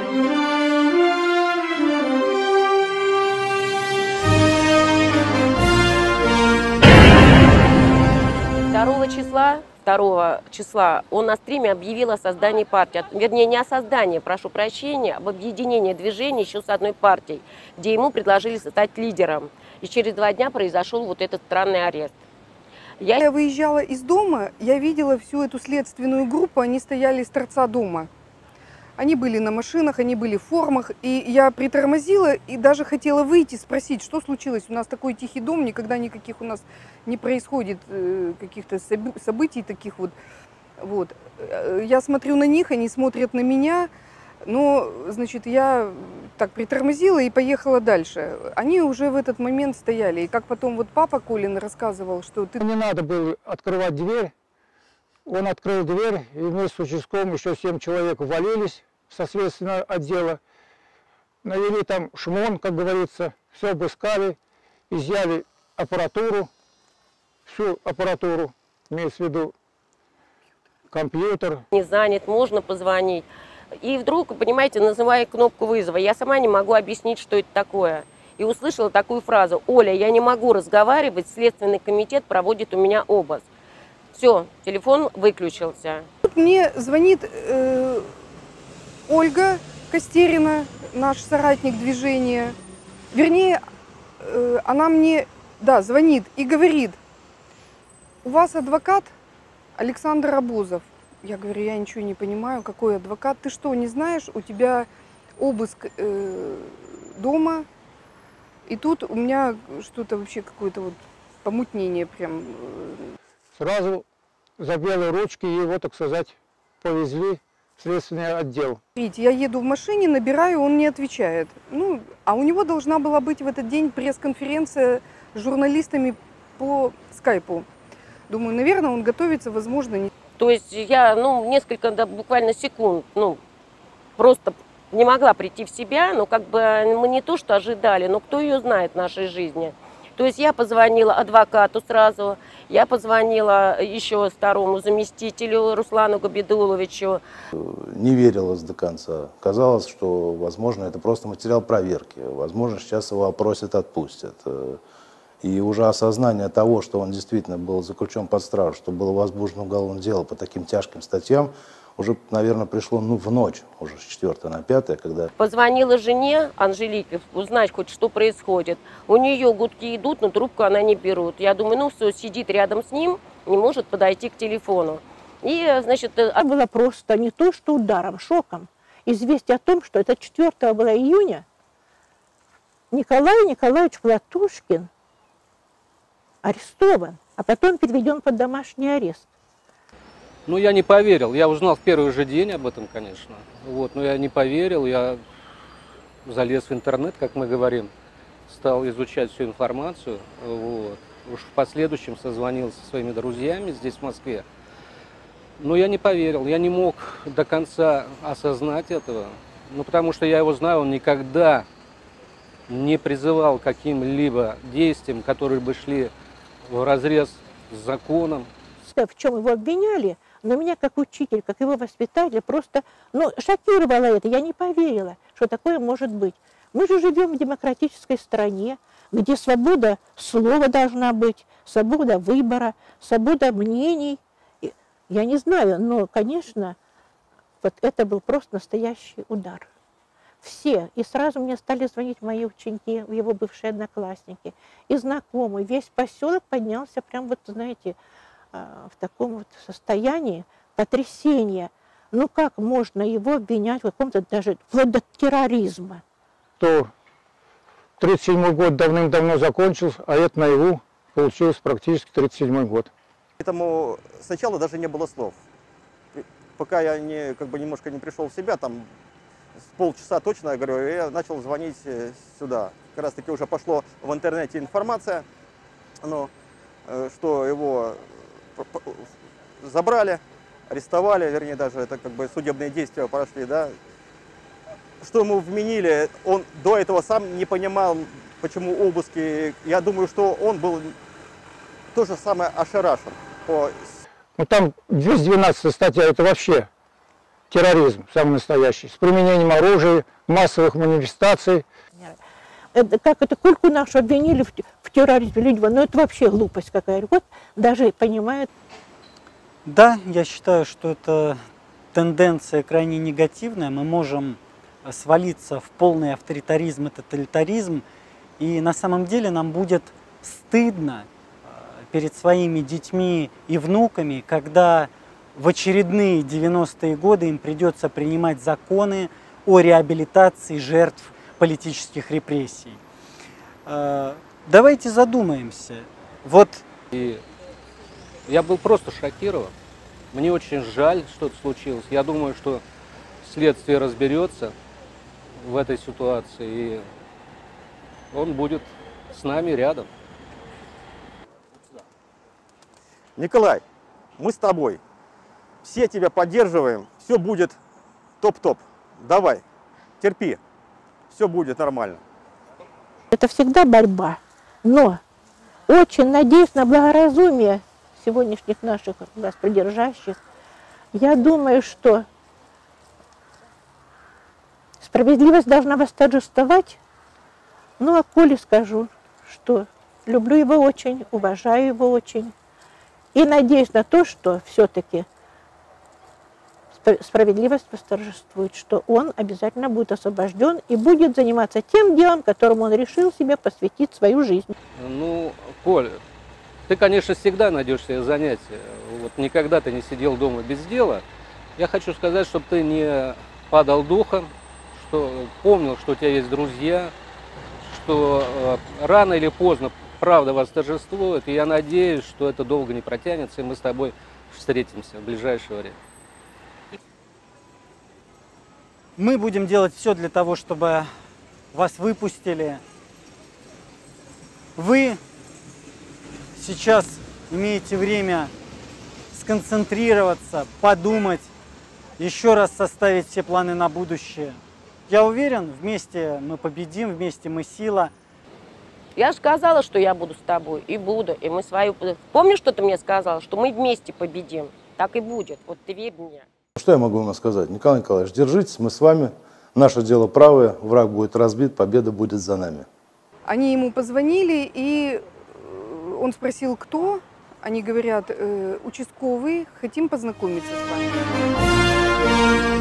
Второго числа он на стриме объявил о создании партии. Вернее, не о создании, прошу прощения, об объединении движения еще с одной партией, где ему предложили стать лидером. И через 2 дня произошел вот этот странный арест. Я выезжала из дома, я видела всю эту следственную группу, они стояли с торца дома. Они были на машинах, они были в формах, и я притормозила и даже хотела выйти, спросить, что случилось. У нас такой тихий дом, никогда никаких у нас не происходит каких-то событий таких вот. Я смотрю на них, они смотрят на меня, но, значит, я так притормозила и поехала дальше. Они уже в этот момент стояли, и как потом вот папа Колин рассказывал, что ты... Не надо было открывать дверь, он открыл дверь, и вместе с участковым еще 7 человек ввалились со следственного отдела, навели там шмон, как говорится, все обыскали, изъяли аппаратуру, всю аппаратуру, имеется в виду компьютер. Не занят, можно позвонить. И вдруг, понимаете, называя кнопку вызова, я сама не могу объяснить, что это такое. И услышала такую фразу: «Оля, я не могу разговаривать, Следственный комитет проводит у меня обыск». Все, телефон выключился. Мне звонит Ольга Костерина, наш соратник движения. Вернее, она мне, звонит и говорит: у вас адвокат Александр Абузов. Я говорю: я ничего не понимаю, какой адвокат. Ты что, не знаешь, у тебя обыск дома, и тут у меня что-то вообще, какое-то вот помутнение прям. Сразу за белые ручки его, так сказать, повезли в следственный отдел. Видите, я еду в машине, набираю, он не отвечает. Ну, а у него должна была быть в этот день пресс-конференция с журналистами по скайпу. Думаю, наверное, он готовится, возможно, не... То есть я, несколько, буквально секунд, просто не могла прийти в себя, но как бы мы не то что ожидали, но кто ее знает в нашей жизни. То есть я позвонила адвокату сразу, я позвонила еще второму заместителю Руслану Габидуловичу. Не верилось до конца. Казалось, что, возможно, это просто материал проверки. Возможно, сейчас его опросят, отпустят. И уже осознание того, что он действительно был заключен под стражу, что было возбуждено уголовное дело по таким тяжким статьям, уже, наверное, пришло в ночь, уже с 4 на 5, когда... Позвонила жене Анжелике, узнать хоть что происходит. У нее гудки идут, но трубку она не берет. Я думаю, все, сидит рядом с ним, не может подойти к телефону. И, значит... Это было просто не то, что ударом, шоком. Известие о том, что это 4 было июня, Николай Николаевич Платушкин арестован, а потом переведен под домашний арест. Ну, я не поверил. Я узнал в первый же день об этом, конечно. Но я не поверил. Я залез в интернет, как мы говорим, стал изучать всю информацию. Уж в последующем созвонился со своими друзьями здесь, в Москве. Но я не поверил. Я не мог до конца осознать этого. Потому что я его знаю, он никогда не призывал к каким-либо действиям, которые бы шли вразрез с законом. В чем его обвиняли, но меня как учитель, как его воспитатель просто шокировало это. Я не поверила, что такое может быть. Мы же живем в демократической стране, где свобода слова должна быть, свобода выбора, свобода мнений. Я не знаю, но, конечно, вот это был просто настоящий удар. Все. И сразу мне стали звонить мои ученики, его бывшие одноклассники, и знакомые. Весь поселок поднялся прям вот, знаете, в таком вот состоянии потрясения. Как можно его обвинять в каком-то даже вплоть до терроризма? То 1937 год давным-давно закончился, а это наяву получилось практически 1937 год. Поэтому сначала даже не было слов. Пока я немножко не пришел в себя, там с полчаса точно, я говорю, я начал звонить сюда. Как раз таки уже пошло в интернете информация, что его забрали, арестовали, вернее, даже это судебные действия прошли, да. Что ему вменили, он до этого сам не понимал, почему обыски. Я думаю, что он был то же самое ошарашен. Там 212 статья, это вообще терроризм, самый настоящий, с применением оружия, массовых манифестаций. Кольку нашу обвинили в терроризме, люди, ну это вообще глупость какая-то. Вот даже понимают. Да, я считаю, что это тенденция крайне негативная. Мы можем свалиться в полный авторитаризм и тоталитаризм. И на самом деле нам будет стыдно перед своими детьми и внуками, когда в очередные 90-е годы им придется принимать законы о реабилитации жертв политических репрессий. Давайте задумаемся. Вот. И я был просто шокирован. Мне очень жаль, что это случилось. Я думаю, что следствие разберется в этой ситуации, и он будет с нами рядом. Николай, мы с тобой. Все тебя поддерживаем. Все будет топ-топ. Давай, терпи. Все будет нормально. Это всегда борьба. Но очень надеюсь на благоразумие сегодняшних наших власть придержащих. Я думаю, что справедливость должна восторжествовать. Ну, а Коле скажу, что люблю его очень, уважаю его очень. И надеюсь на то, что все-таки справедливость восторжествует, что он обязательно будет освобожден и будет заниматься тем делом, которому он решил себе посвятить свою жизнь. Ну, Коль, ты, конечно, всегда найдешь себе занятия. Вот никогда ты не сидел дома без дела. Я хочу сказать, чтобы ты не падал духом, что помнил, что у тебя есть друзья, что рано или поздно правда восторжествует. И я надеюсь, что это долго не протянется, и мы с тобой встретимся в ближайшее время. Мы будем делать все для того, чтобы вас выпустили. Вы сейчас имеете время сконцентрироваться, подумать, еще раз составить все планы на будущее. Я уверен, вместе мы победим, вместе мы сила. Я же сказала, что я буду с тобой, и буду, и мы свою... Помнишь, что ты мне сказала, что мы вместе победим? Так и будет, вот ты верь мне. Что я могу вам сказать? Николай Николаевич, держитесь, мы с вами. Наше дело правое, враг будет разбит, победа будет за нами. Они ему позвонили, и он спросил, кто. Они говорят, участковый, хотим познакомиться с вами.